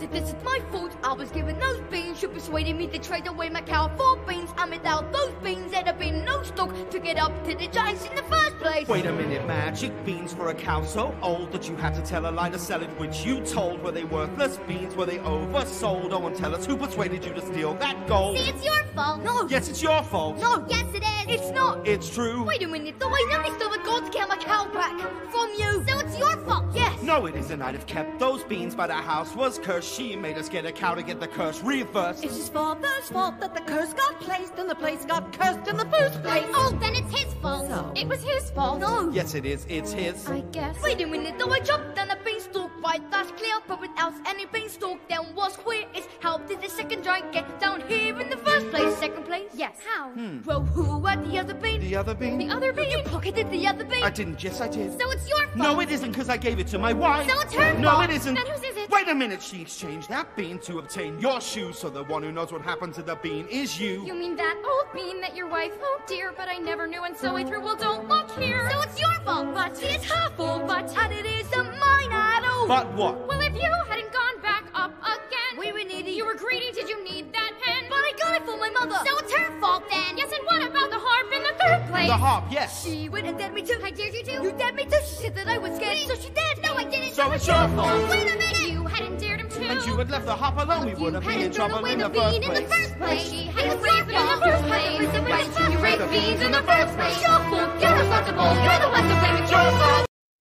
if this is my fault, I was given those beans. You persuaded me to trade away my cow for beans. And without those beans, there'd have been no stock to get up to the giants in the first place. Wait a minute, magic beans for a cow so old that you had to tell a lie to sell it, which you told. Were they worthless beans? Were they oversold? Oh, and tell us who persuaded you to steal that gold. See, it's your fault. No. Yes, it's your fault. No. Yes, it is. It's not. It's true. Wait a minute, though. I never stole the gold to get my cow back from you. So it's your fault. Yes. No, it isn't. I'd have kept those beans, but our house was cursed. She made us get a cow to get the curse reversed. It's his father's fault that the curse got placed and the place got cursed in the first place. Oh, then it's his fault. So, It was his fault. No. Yes, it is. It's his. I guess. Wait a minute, though. I jumped down a beanstalk, right? That's clear. But without any beanstalk, then what's queer is how did the second giant get down here in the first place? Second place? Yes. How? Well, who had the other bean? The other bean? The other bean? You pocketed the other bean. I didn't. Yes, I did. So it's your fault. No, it isn't, because I gave it to my wife. So it's her No, fault. it isn't. Then whose is it? Wait a minute. She exchanged that bean to obtain your shoes, so the one who knows what happened to the bean is you. You mean that old bean that your wife? Oh dear, but I never knew, and so I threw. Well, don't look here. So it's your fault. But it's her fault. But And it isn't mine at all. But what? well, if you hadn't gone back up again, We were needy. you were greedy. Did you need that pen? But I got it for my mother. So it's her fault then. Yes, and what about the harp in the third place? The harp, yes. She went and dared me too. I dared you to. You dared me too. She said that I was scared, so she dared me. No, I didn't. So it's your fault. Wait a minute. If you hadn't dared him to. And you had left the harp alone, we You would have been in hadn't thrown trouble away in the the first bean in the place. first place. She It hadn't was your raised it in the fault. first place. It was You raised beans in the first place. Your fault. You're responsible. You're the one to blame. It's your fault.